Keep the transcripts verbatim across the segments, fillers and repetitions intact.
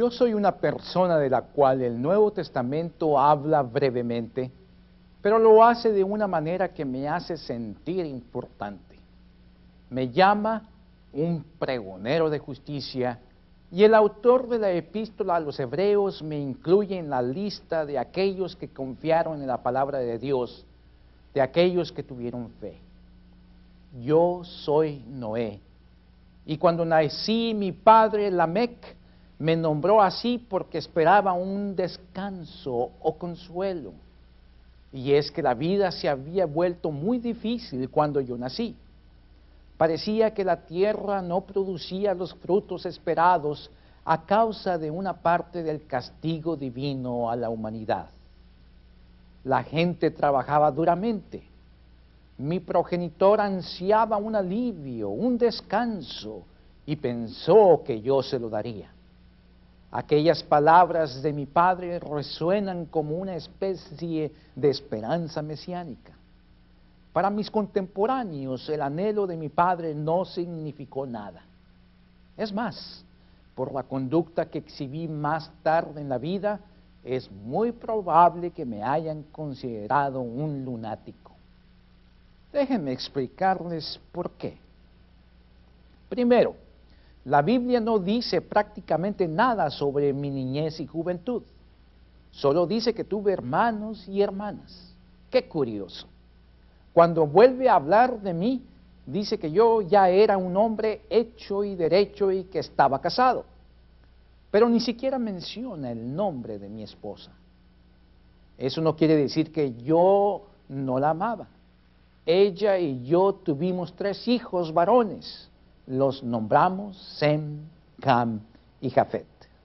Yo soy una persona de la cual el Nuevo Testamento habla brevemente, pero lo hace de una manera que me hace sentir importante. Me llama un pregonero de justicia y el autor de la epístola a los Hebreos me incluye en la lista de aquellos que confiaron en la palabra de Dios, de aquellos que tuvieron fe. Yo soy Noé, y cuando nací mi padre Lamec me nombró así porque esperaba un descanso o consuelo. Y es que la vida se había vuelto muy difícil cuando yo nací. Parecía que la tierra no producía los frutos esperados a causa de una parte del castigo divino a la humanidad. La gente trabajaba duramente. Mi progenitor ansiaba un alivio, un descanso, y pensó que yo se lo daría. Aquellas palabras de mi padre resuenan como una especie de esperanza mesiánica. Para mis contemporáneos, el anhelo de mi padre no significó nada. Es más, por la conducta que exhibí más tarde en la vida, es muy probable que me hayan considerado un lunático. Déjenme explicarles por qué. Primero, la Biblia no dice prácticamente nada sobre mi niñez y juventud. Solo dice que tuve hermanos y hermanas. ¡Qué curioso! Cuando vuelve a hablar de mí, dice que yo ya era un hombre hecho y derecho y que estaba casado. Pero ni siquiera menciona el nombre de mi esposa. Eso no quiere decir que yo no la amaba. Ella y yo tuvimos tres hijos varones. Los nombramos Sem, Cam y Jafet.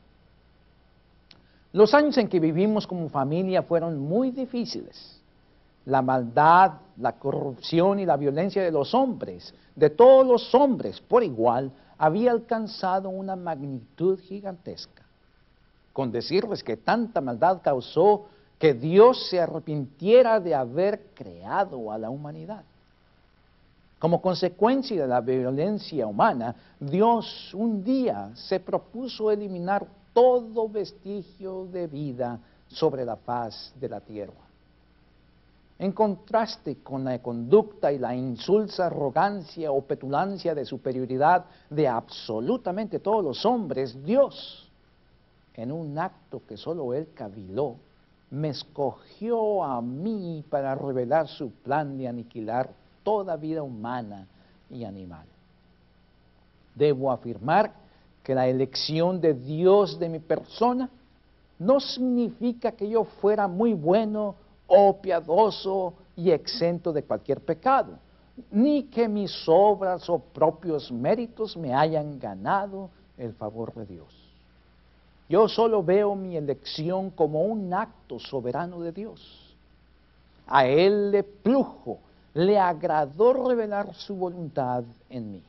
Los años en que vivimos como familia fueron muy difíciles. La maldad, la corrupción y la violencia de los hombres, de todos los hombres por igual, había alcanzado una magnitud gigantesca. Con decirles que tanta maldad causó que Dios se arrepintiera de haber creado a la humanidad. Como consecuencia de la violencia humana, Dios un día se propuso eliminar todo vestigio de vida sobre la faz de la tierra. En contraste con la conducta y la insulsa arrogancia o petulancia de superioridad de absolutamente todos los hombres, Dios, en un acto que solo Él caviló, me escogió a mí para revelar su plan de aniquilar toda vida humana y animal. Debo afirmar que la elección de Dios de mi persona no significa que yo fuera muy bueno o piadoso y exento de cualquier pecado, ni que mis obras o propios méritos me hayan ganado el favor de Dios. Yo solo veo mi elección como un acto soberano de Dios. A Él le plujo, le agradó revelar su voluntad en mí.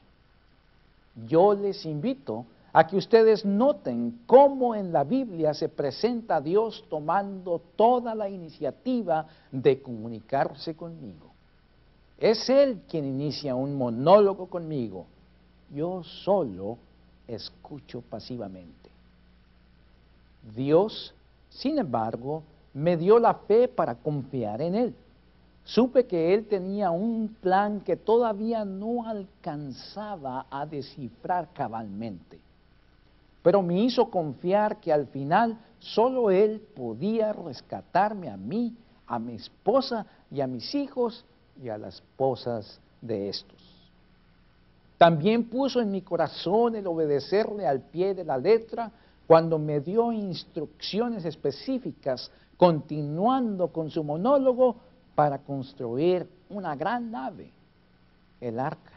Yo les invito a que ustedes noten cómo en la Biblia se presenta a Dios tomando toda la iniciativa de comunicarse conmigo. Es Él quien inicia un monólogo conmigo. Yo solo escucho pasivamente. Dios, sin embargo, me dio la fe para confiar en Él. Supe que Él tenía un plan que todavía no alcanzaba a descifrar cabalmente, pero me hizo confiar que al final solo Él podía rescatarme a mí, a mi esposa y a mis hijos y a las esposas de estos. También puso en mi corazón el obedecerle al pie de la letra cuando me dio instrucciones específicas, continuando con su monólogo para construir una gran nave, el arca.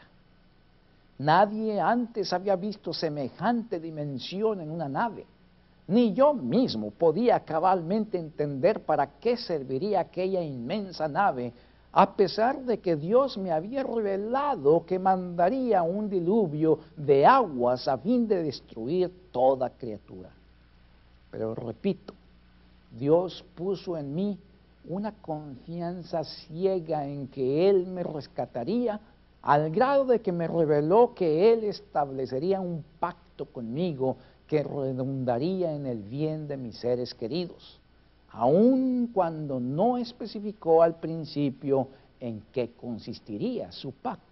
Nadie antes había visto semejante dimensión en una nave. Ni yo mismo podía cabalmente entender para qué serviría aquella inmensa nave, a pesar de que Dios me había revelado que mandaría un diluvio de aguas a fin de destruir toda criatura. Pero repito, Dios puso en mí una confianza ciega en que Él me rescataría, al grado de que me reveló que Él establecería un pacto conmigo que redundaría en el bien de mis seres queridos, aun cuando no especificó al principio en qué consistiría su pacto.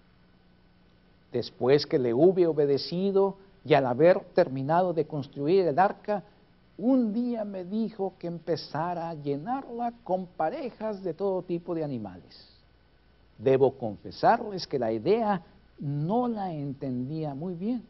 Después que le hube obedecido y al haber terminado de construir el arca, un día me dijo que empezara a llenarla con parejas de todo tipo de animales. Debo confesarles que la idea no la entendía muy bien.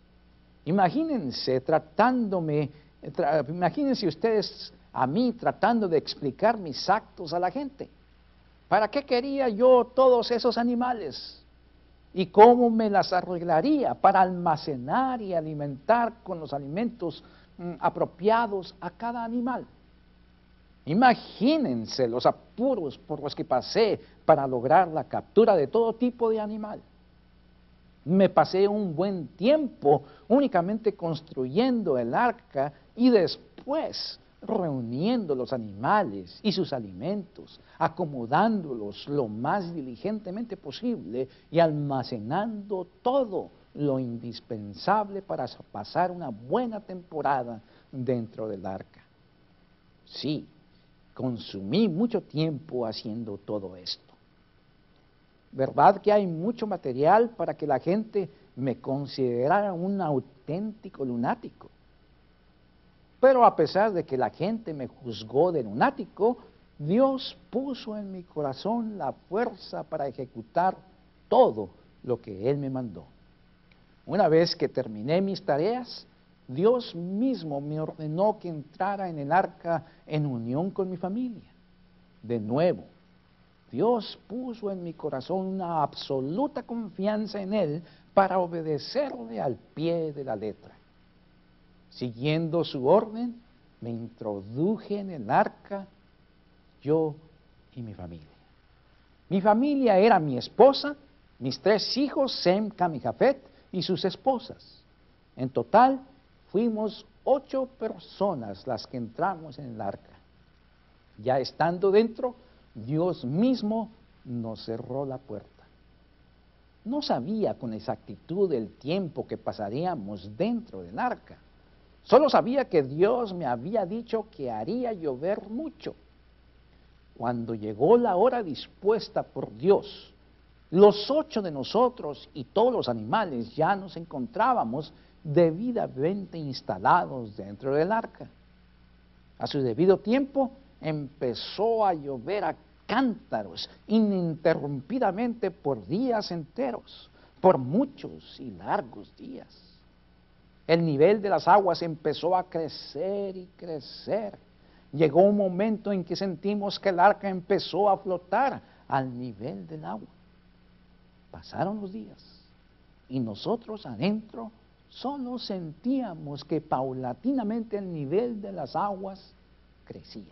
Imagínense tratándome, tra, imagínense ustedes a mí tratando de explicar mis actos a la gente. ¿Para qué quería yo todos esos animales? ¿Y cómo me las arreglaría para almacenar y alimentar con los alimentos mm, apropiados a cada animal? Imagínense los apuros por los que pasé para lograr la captura de todo tipo de animal. Me pasé un buen tiempo únicamente construyendo el arca y después reuniendo los animales y sus alimentos, acomodándolos lo más diligentemente posible y almacenando todo lo indispensable para pasar una buena temporada dentro del arca. Sí, consumí mucho tiempo haciendo todo esto. ¿Verdad que hay mucho material para que la gente me considerara un auténtico lunático? Pero a pesar de que la gente me juzgó de lunático, Dios puso en mi corazón la fuerza para ejecutar todo lo que Él me mandó. Una vez que terminé mis tareas, Dios mismo me ordenó que entrara en el arca en unión con mi familia. De nuevo, Dios puso en mi corazón una absoluta confianza en Él para obedecerle al pie de la letra. Siguiendo su orden, me introduje en el arca, yo y mi familia. Mi familia era mi esposa, mis tres hijos, Sem, Cam y Jafet, y sus esposas. En total, fuimos ocho personas las que entramos en el arca. Ya estando dentro, Dios mismo nos cerró la puerta. No sabía con exactitud el tiempo que pasaríamos dentro del arca. Solo sabía que Dios me había dicho que haría llover mucho. Cuando llegó la hora dispuesta por Dios, los ocho de nosotros y todos los animales ya nos encontrábamos debidamente instalados dentro del arca. A su debido tiempo empezó a llover a cántaros ininterrumpidamente por días enteros, por muchos y largos días. El nivel de las aguas empezó a crecer y crecer. Llegó un momento en que sentimos que el arca empezó a flotar al nivel del agua. Pasaron los días y nosotros adentro solo sentíamos que paulatinamente el nivel de las aguas crecía.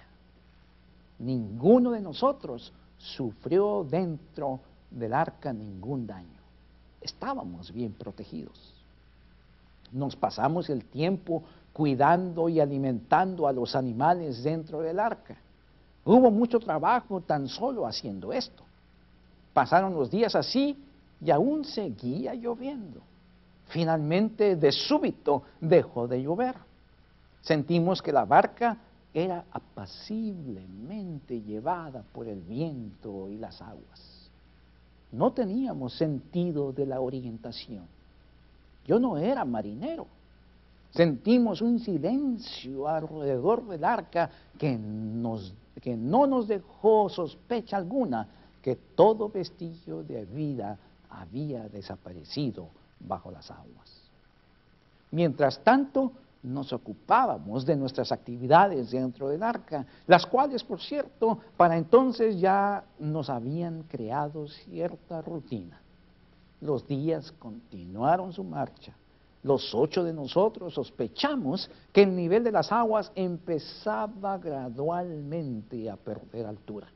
Ninguno de nosotros sufrió dentro del arca ningún daño. Estábamos bien protegidos. Nos pasamos el tiempo cuidando y alimentando a los animales dentro del arca. Hubo mucho trabajo tan solo haciendo esto. Pasaron los días así y aún seguía lloviendo. Finalmente, de súbito, dejó de llover. Sentimos que la barca era apaciblemente llevada por el viento y las aguas. No teníamos sentido de la orientación. Yo no era marinero. Sentimos un silencio alrededor del arca que, nos, que no nos dejó sospecha alguna que todo vestigio de vida había desaparecido bajo las aguas. Mientras tanto, nos ocupábamos de nuestras actividades dentro del arca, las cuales, por cierto, para entonces ya nos habían creado cierta rutina. Los días continuaron su marcha. Los ocho de nosotros sospechamos que el nivel de las aguas empezaba gradualmente a perder altura.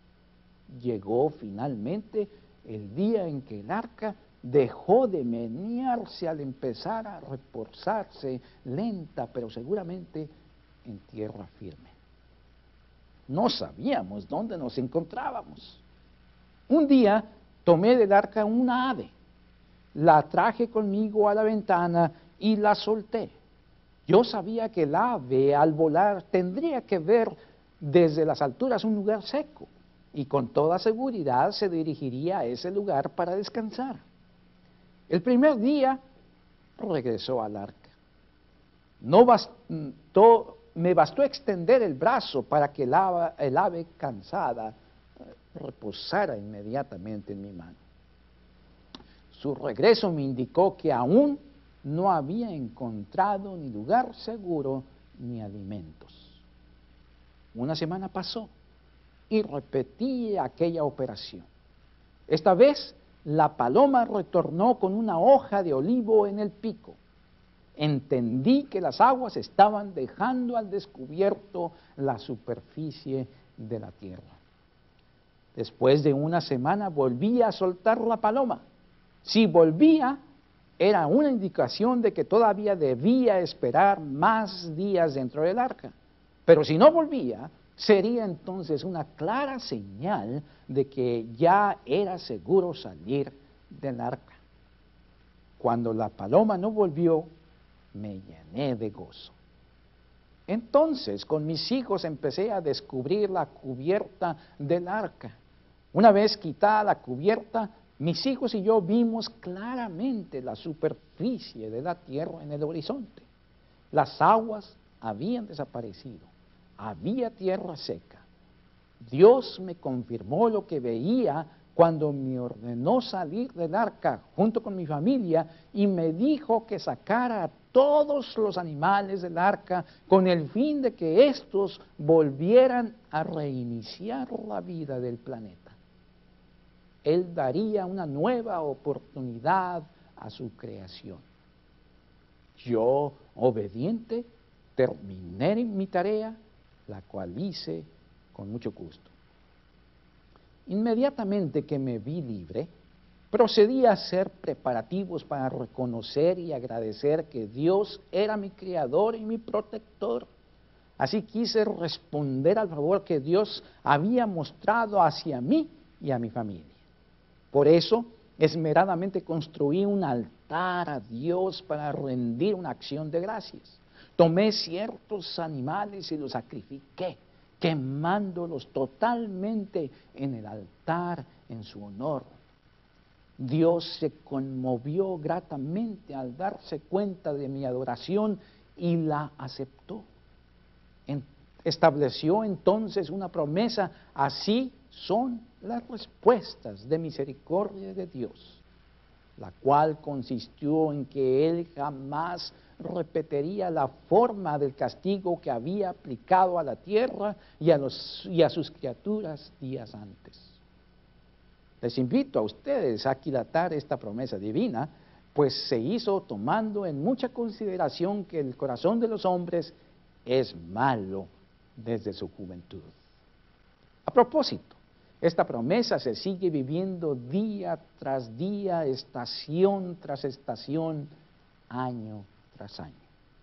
Llegó finalmente el día en que el arca dejó de menearse al empezar a reposarse lenta, pero seguramente en tierra firme. No sabíamos dónde nos encontrábamos. Un día tomé del arca una ave, la traje conmigo a la ventana y la solté. Yo sabía que el ave al volar tendría que ver desde las alturas un lugar seco y con toda seguridad se dirigiría a ese lugar para descansar. El primer día regresó al arca. No bastó, me bastó extender el brazo para que el ave, el ave cansada reposara inmediatamente en mi mano. Su regreso me indicó que aún no había encontrado ni lugar seguro ni alimentos. Una semana pasó y repetí aquella operación. Esta vez la paloma retornó con una hoja de olivo en el pico. Entendí que las aguas estaban dejando al descubierto la superficie de la tierra. Después de una semana volví a soltar la paloma. Si volvía, era una indicación de que todavía debía esperar más días dentro del arca. Pero si no volvía, sería entonces una clara señal de que ya era seguro salir del arca. Cuando la paloma no volvió, me llené de gozo. Entonces, con mis hijos empecé a descubrir la cubierta del arca. Una vez quitada la cubierta, mis hijos y yo vimos claramente la superficie de la tierra en el horizonte. Las aguas habían desaparecido, había tierra seca. Dios me confirmó lo que veía cuando me ordenó salir del arca junto con mi familia y me dijo que sacara a todos los animales del arca con el fin de que éstos volvieran a reiniciar la vida del planeta. Él daría una nueva oportunidad a su creación. Yo, obediente, terminé mi tarea, la cual hice con mucho gusto. Inmediatamente que me vi libre, procedí a hacer preparativos para reconocer y agradecer que Dios era mi creador y mi protector. Así quise responder al favor que Dios había mostrado hacia mí y a mi familia. Por eso, esmeradamente construí un altar a Dios para rendir una acción de gracias. Tomé ciertos animales y los sacrifiqué, quemándolos totalmente en el altar en su honor. Dios se conmovió gratamente al darse cuenta de mi adoración y la aceptó. En, estableció entonces una promesa: así son las respuestas de misericordia de Dios, la cual consistió en que Él jamás repetiría la forma del castigo que había aplicado a la tierra y a, los, y a sus criaturas días antes. Les invito a ustedes a aquilatar esta promesa divina, pues se hizo tomando en mucha consideración que el corazón de los hombres es malo desde su juventud. A propósito, esta promesa se sigue viviendo día tras día, estación tras estación, año tras año.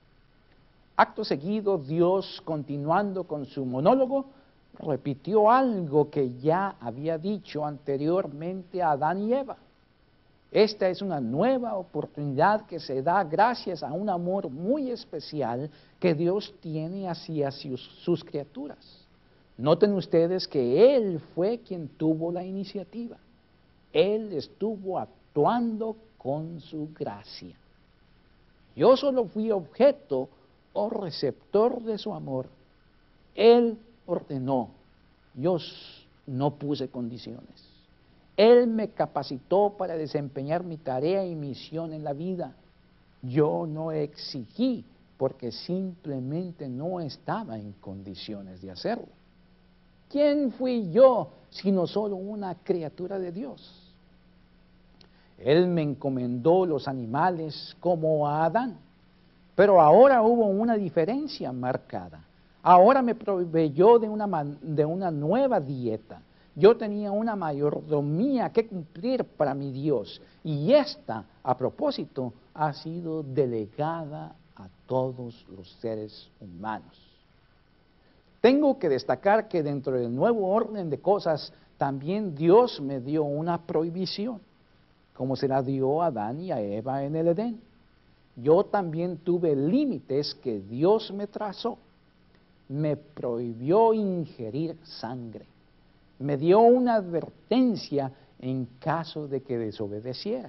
Acto seguido, Dios, continuando con su monólogo, repitió algo que ya había dicho anteriormente a Adán y Eva. Esta es una nueva oportunidad que se da gracias a un amor muy especial que Dios tiene hacia sus, sus criaturas. Noten ustedes que Él fue quien tuvo la iniciativa. Él estuvo actuando con su gracia. Yo solo fui objeto o receptor de su amor. Él ordenó, yo no puse condiciones. Él me capacitó para desempeñar mi tarea y misión en la vida. Yo no exigí porque simplemente no estaba en condiciones de hacerlo. ¿Quién fui yo sino solo una criatura de Dios? Él me encomendó los animales como a Adán, pero ahora hubo una diferencia marcada. Ahora me proveyó de una, de una nueva dieta. Yo tenía una mayordomía que cumplir para mi Dios, y esta, a propósito, ha sido delegada a todos los seres humanos. Tengo que destacar que dentro del nuevo orden de cosas, también Dios me dio una prohibición, como se la dio a Adán y a Eva en el Edén. yo también tuve límites que Dios me trazó. Me prohibió ingerir sangre. Me dio una advertencia en caso de que desobedeciera.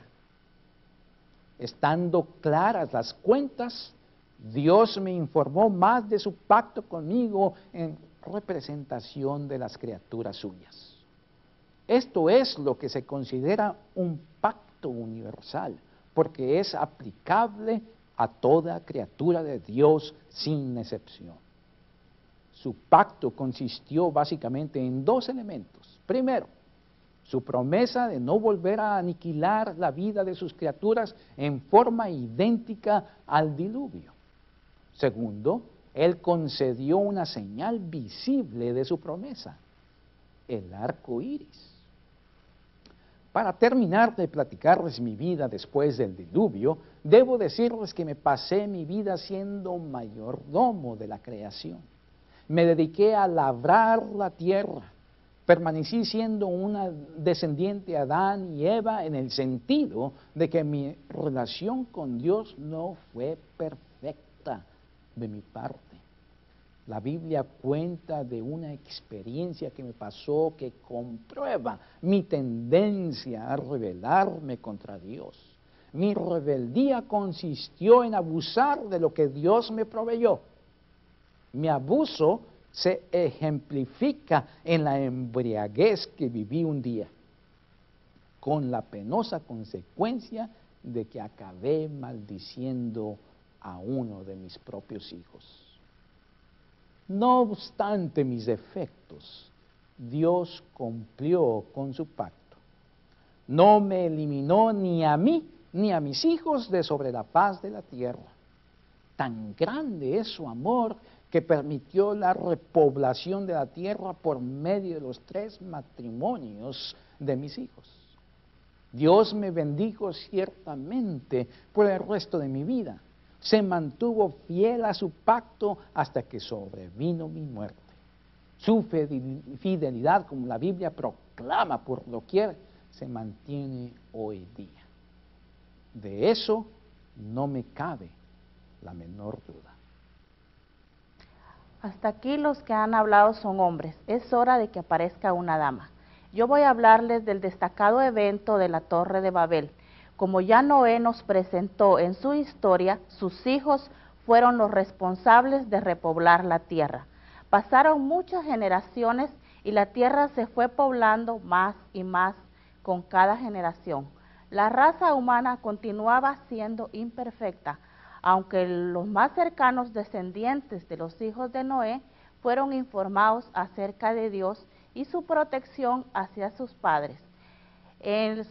Estando claras las cuentas, Dios me informó más de su pacto conmigo en representación de las criaturas suyas. Esto es lo que se considera un pacto universal, porque es aplicable a toda criatura de Dios sin excepción. Su pacto consistió básicamente en dos elementos. Primero, su promesa de no volver a aniquilar la vida de sus criaturas en forma idéntica al diluvio. Segundo, Él concedió una señal visible de su promesa, el arco iris. Para terminar de platicarles mi vida después del diluvio, debo decirles que me pasé mi vida siendo mayordomo de la creación. Me dediqué a labrar la tierra. Permanecí siendo una descendiente de Adán y Eva en el sentido de que mi relación con Dios no fue perfecta de mi parte. La Biblia cuenta de una experiencia que me pasó que comprueba mi tendencia a rebelarme contra Dios. Mi rebeldía consistió en abusar de lo que Dios me proveyó. Mi abuso se ejemplifica en la embriaguez que viví un día, con la penosa consecuencia de que acabé maldiciendo a uno de mis propios hijos. No obstante mis defectos, Dios cumplió con su pacto. No me eliminó ni a mí ni a mis hijos de sobre la faz de la tierra. Tan grande es su amor que permitió la repoblación de la tierra por medio de los tres matrimonios de mis hijos. Dios me bendijo ciertamente por el resto de mi vida. Se mantuvo fiel a su pacto hasta que sobrevino mi muerte. Su fidelidad, como la Biblia proclama por doquier, se mantiene hoy día. De eso no me cabe la menor duda. Hasta aquí los que han hablado son hombres. Es hora de que aparezca una dama. Yo voy a hablarles del destacado evento de la Torre de Babel. Como ya Noé nos presentó en su historia, sus hijos fueron los responsables de repoblar la tierra. Pasaron muchas generaciones y la tierra se fue poblando más y más con cada generación. La raza humana continuaba siendo imperfecta, aunque los más cercanos descendientes de los hijos de Noé fueron informados acerca de Dios y su protección hacia sus padres. Él,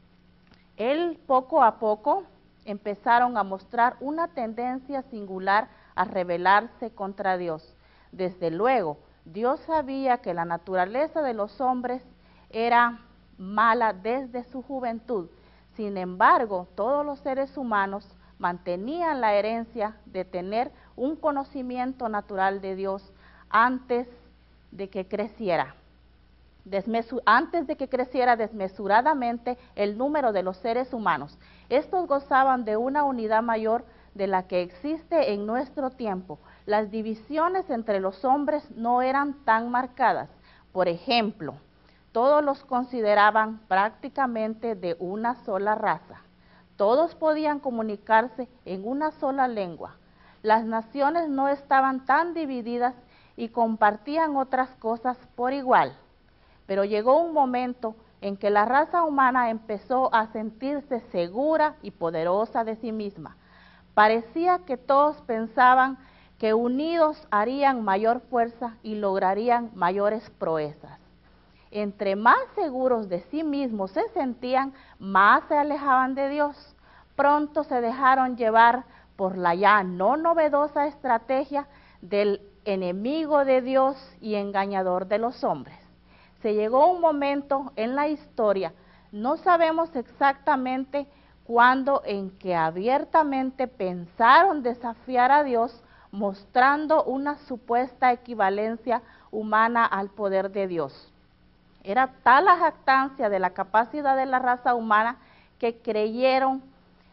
él poco a poco empezaron a mostrar una tendencia singular a rebelarse contra Dios. Desde luego, Dios sabía que la naturaleza de los hombres era mala desde su juventud. Sin embargo, todos los seres humanos mantenían la herencia de tener un conocimiento natural de Dios antes de que creciera. Desmesu- antes de que creciera desmesuradamente el número de los seres humanos. Estos gozaban de una unidad mayor de la que existe en nuestro tiempo. Las divisiones entre los hombres no eran tan marcadas. Por ejemplo, todos los consideraban prácticamente de una sola raza. Todos podían comunicarse en una sola lengua. Las naciones no estaban tan divididas y compartían otras cosas por igual. Pero llegó un momento en que la raza humana empezó a sentirse segura y poderosa de sí misma. Parecía que todos pensaban que unidos harían mayor fuerza y lograrían mayores proezas. Entre más seguros de sí mismos se sentían, más se alejaban de Dios. Pronto se dejaron llevar por la ya no novedosa estrategia del enemigo de Dios y engañador de los hombres. Se llegó un momento en la historia, no sabemos exactamente cuándo, en que abiertamente pensaron desafiar a Dios, mostrando una supuesta equivalencia humana al poder de Dios. Era tal la jactancia de la capacidad de la raza humana que creyeron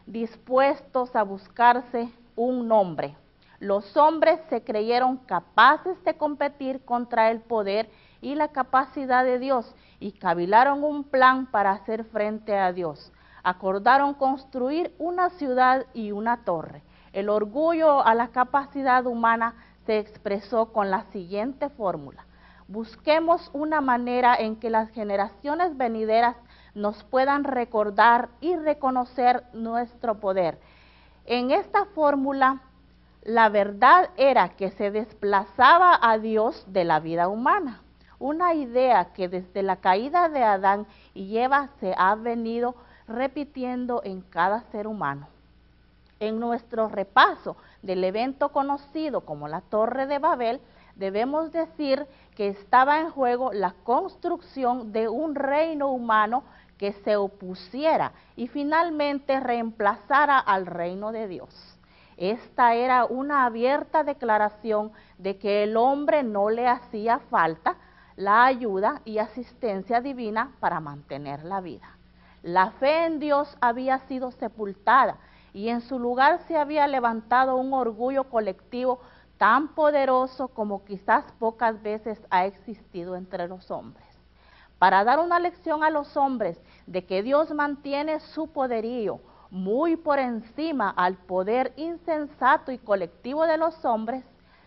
dispuestos a buscarse un nombre. Los hombres se creyeron capaces de competir contra el poder y la capacidad de Dios y cavilaron un plan para hacer frente a Dios. Acordaron construir una ciudad y una torre. El orgullo a la capacidad humana se expresó con la siguiente fórmula: busquemos una manera en que las generaciones venideras nos puedan recordar y reconocer nuestro poder. En esta fórmula, la verdad era que se desplazaba a Dios de la vida humana, una idea que desde la caída de Adán y Eva se ha venido repitiendo en cada ser humano. En nuestro repaso del evento conocido como la Torre de Babel, debemos decir que estaba en juego la construcción de un reino humano que se opusiera y finalmente reemplazara al reino de Dios. Esta era una abierta declaración de que el hombre no le hacía falta la ayuda y asistencia divina para mantener la vida. La fe en Dios había sido sepultada y en su lugar se había levantado un orgullo colectivo tan poderoso como quizás pocas veces ha existido entre los hombres. Para dar una lección a los hombres de que Dios mantiene su poderío muy por encima al poder insensato y colectivo de los hombres,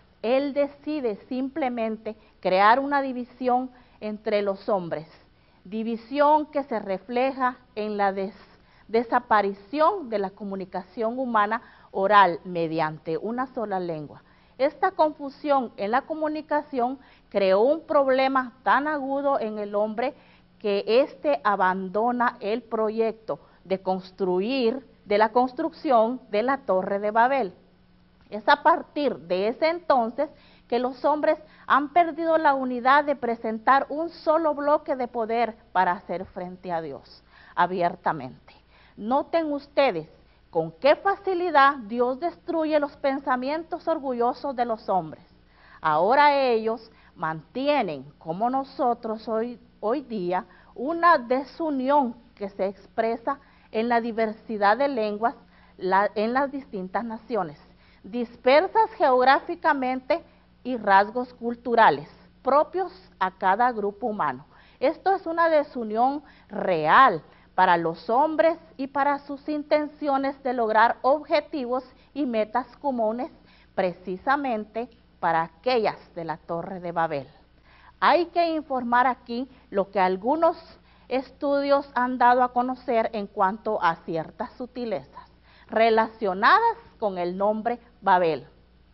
Él decide simplemente crear una división entre los hombres, división que se refleja en la des desaparición de la comunicación humana oral mediante una sola lengua. Esta confusión en la comunicación creó un problema tan agudo en el hombre que éste abandona el proyecto de construir, de la construcción de la Torre de Babel. Es a partir de ese entonces que los hombres han perdido la unidad de presentar un solo bloque de poder para hacer frente a Dios abiertamente. Noten ustedes con qué facilidad Dios destruye los pensamientos orgullosos de los hombres. Ahora ellos mantienen, como nosotros hoy, hoy día, una desunión que se expresa en la diversidad de lenguas la, en las distintas naciones, dispersas geográficamente y rasgos culturales propios a cada grupo humano. Esto es una desunión real para los hombres y para sus intenciones de lograr objetivos y metas comunes, precisamente para aquellas de la Torre de Babel. Hay que informar aquí lo que algunos estudios han dado a conocer en cuanto a ciertas sutilezas relacionadas con el nombre Babel.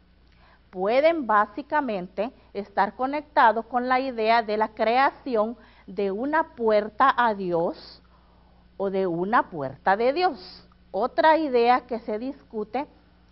Pueden básicamente estar conectados con la idea de la creación de una puerta a Dios o de una puerta de Dios. Otra idea que se discute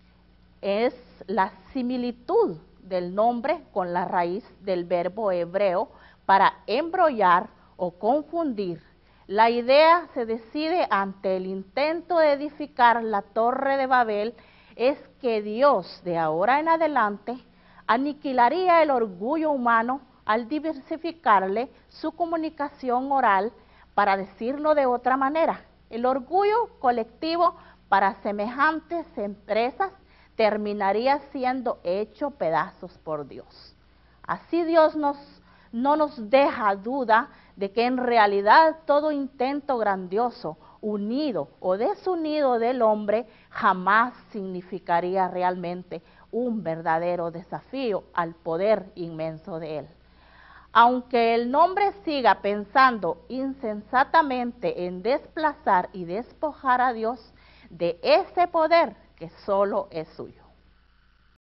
es la similitud del nombre con la raíz del verbo hebreo para embrollar o confundir. La idea se decide ante el intento de edificar la Torre de Babel es que Dios de ahora en adelante aniquilaría el orgullo humano al diversificarle su comunicación oral. Para decirlo de otra manera, el orgullo colectivo para semejantes empresas terminaría siendo hecho pedazos por Dios. Así Dios nos, no nos deja duda de que en realidad todo intento grandioso, unido o desunido del hombre, jamás significaría realmente un verdadero desafío al poder inmenso de Él. Aunque el nombre siga pensando insensatamente en desplazar y despojar a Dios de ese poder que solo es suyo.